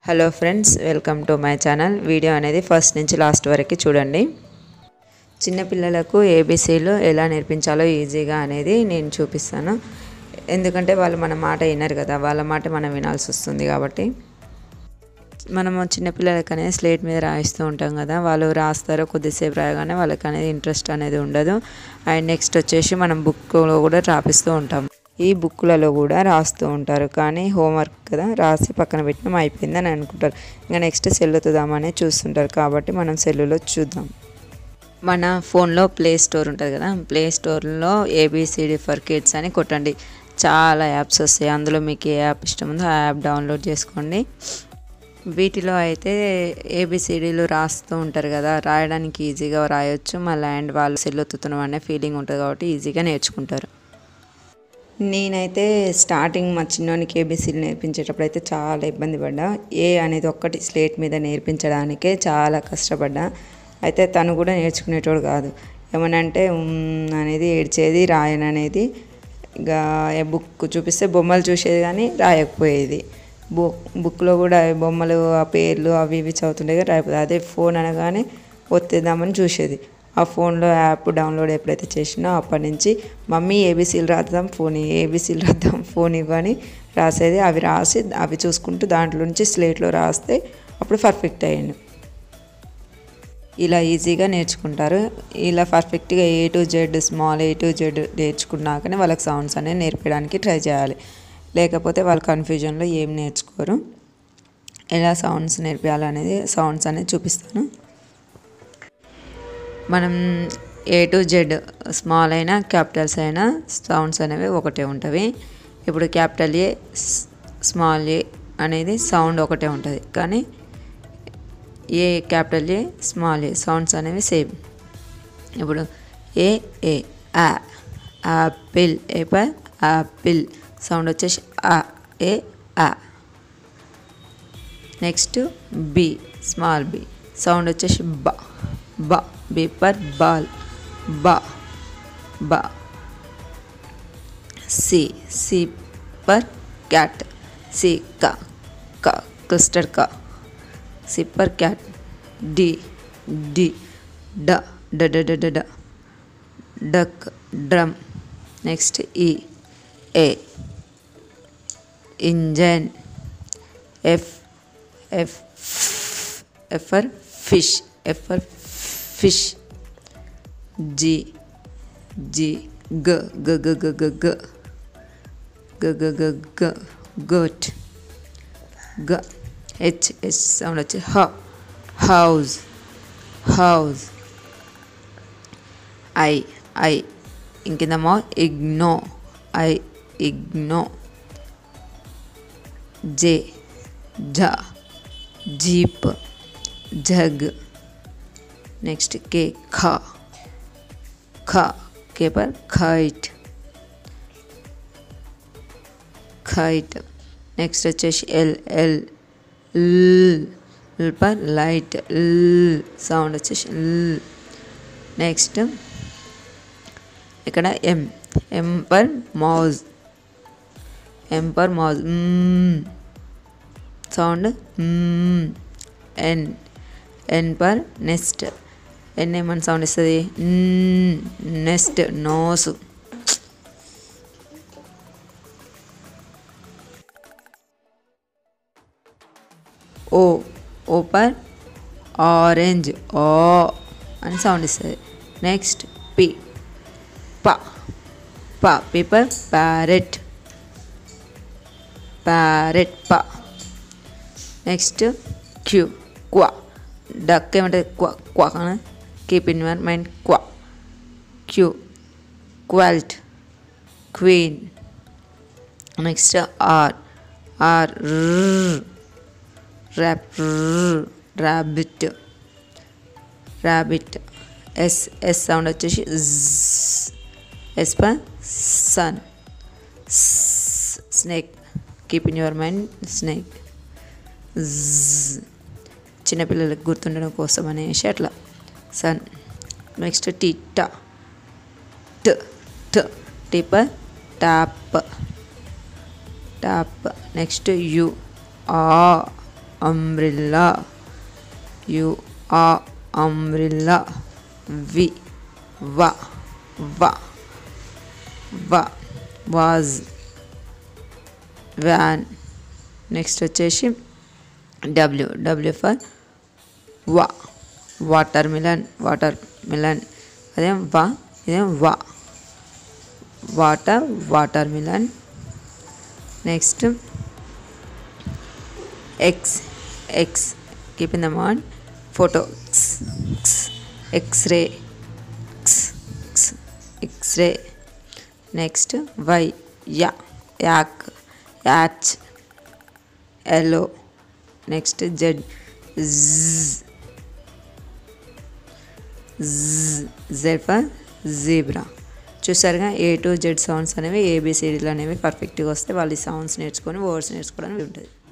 Hello friends, welcome to my channel. Video అనేది first నుంచి last వరకు చూడండి. చిన్నపిల్లలకు ఏబీసీలు ఎలా నేర్పించాలో ఈజీగా అనేది నేను చూపిస్తాను. ఎందుకంటే వాళ్ళు మన మాట వినరు కదా, వాళ్ళ మాట మనం వినాల్సి వస్తుంది. కాబట్టి మనము చిన్నపిల్లలకి అనేది స్లేట్ మీద రాయిస్తూ ఉంటాం కదా, వాళ్ళు రాస్తారు, కొద్దిసేపు రాయగానే వాళ్ళకి అనేది ఇంట్రెస్ట్ అనేది ఉండదు. అండ్ నెక్స్ట్ వచ్చేసి మనం బుక్లో కూడా రాపిస్తూ ఉంటాం. ఈ బుక్లలో కూడా రాస్తూ ఉంటారు, కానీ హోంవర్క్ కదా రాసి పక్కన పెట్టినాం అయిపోయిందని అనుకుంటారు. ఇంకా నెక్స్ట్ సెల్లుతుందామనే చూస్తుంటారు. కాబట్టి మనం సెల్లులో చూద్దాం. మన ఫోన్లో ప్లే స్టోర్ ఉంటుంది కదా, ప్లే స్టోర్లో ఏబిసిడి ఫర్ కిడ్స్ అని కొట్టండి. చాలా యాప్స్ వస్తాయి. అందులో మీకు ఏ యాప్ ఇష్టం ఉందో ఆ యాప్ డౌన్లోడ్ చేసుకోండి. వీటిలో అయితే ఏబిసిడీలు రాస్తూ ఉంటారు కదా, రాయడానికి ఈజీగా రాయొచ్చు. మళ్ళీ అండ్ వాళ్ళు సెల్లుతున్నాం అనే ఫీలింగ్ ఉంటుంది కాబట్టి ఈజీగా నేర్చుకుంటారు. నేనైతే స్టార్టింగ్ మా చిన్నోనికి ఏబీసీలు నేర్పించేటప్పుడు అయితే చాలా ఇబ్బంది పడ్డా. ఏ అనేది ఒక్కటి స్లేట్ మీద నేర్పించడానికే చాలా కష్టపడ్డా. అయితే తను కూడా నేర్చుకునేటోడు కాదు. ఏమనంటే అనేది ఏడ్చేది, రాయననేది. ఇక బుక్ చూపిస్తే బొమ్మలు చూసేది కానీ రాయకపోయేది. బుక్లో కూడా బొమ్మలు, ఆ పేర్లు అవి ఇవి చదువుతుండే రాయకపోయేది. అదే ఫోన్ అనగానే ఒత్తేద్దామని చూసేది. ఆ ఫోన్లో యాప్ డౌన్లోడ్ ఎప్పుడైతే చేసినా అప్పటి నుంచి మమ్మీ ఏబీసీలు రాద్దాం ఫోన్ ఇవ్వని రాసేది. అవి రాసి అవి చూసుకుంటూ దాంట్లో నుంచి స్లేట్లో రాస్తే అప్పుడు పర్ఫెక్ట్ అయ్యిండు. ఇలా ఈజీగా నేర్చుకుంటారు. ఇలా పర్ఫెక్ట్గా A to Z, small A to Z నేర్చుకున్నాకనే వాళ్ళకి సౌండ్స్ అనేది నేర్పించడానికి ట్రై చేయాలి. లేకపోతే వాళ్ళు కన్ఫ్యూజన్లో ఏం నేర్చుకోరు. ఎలా సౌండ్స్ నేర్పించాలనేది సౌండ్స్ అనేది చూపిస్తాను. మనం ఏ టు జెడ్ స్మాల్ అయినా క్యాపిటల్స్ అయినా సౌండ్స్ అనేవి ఒకటే ఉంటవి. ఇప్పుడు క్యాపిటల్ ఏ, స్మాల్ ఏ అనేది సౌండ్ ఒకటే ఉంటుంది, కానీ A capital A, small A sounds అనేవి సేమ్. ఇప్పుడు ఏ ఏ ఆ, apple A for apple sound వచ్చేసి ఆ, ఏ ఆ. Next B, small B sound వచ్చేసి బ బ. B पर ball, ba ba. C पर cat, C का custard का. C पर cat. D d da da da da da da. Duck, drum. Next E A, engine. F for fish, F for fish. G g g g g g g g g g g g goat. G h h sound వచ్చి house house. I ఇంకిందమో ignore, I ignore. J ja, jeep, jug. Next K खा K for kite, kite. Next వచ్చేసి L for light, sound వచ్చేసి next ఇక్కడ M for mouse, sound N for nest, N ఏమని sound ఇస్తుంది, next nose. O for orange, O అని sound ఇస్తుంది. Next P for parrot ప. Next క్వా duck ఏమంటుంది, క్వా keep in your mind, quilt, queen. Next R rabbit. S sound వచ్చేసి yes for sun. Snake, keep in your mind, snake. చిన్నపిల్లలకు గుర్తుండడం కోసం అనేసి అట్లా sun. Next T T for tap. Next U umbrella, u a umbrella, v va va va was van. Next వచ్చేసి w for వా watermelon అదేం వా ఇదేం వా watermelon. Next X keep in the mind photo X-ray. Next Y yacht yellow. Next Z Z for zebra. చూసారుగా A to Z sounds అనేవి ABCDలు అనేవి పర్ఫెక్ట్గా వస్తే వాళ్ళు ఈ సౌండ్స్ నేర్చుకొని వర్డ్స్ నేర్చుకోవడానికి ఉంటుంది.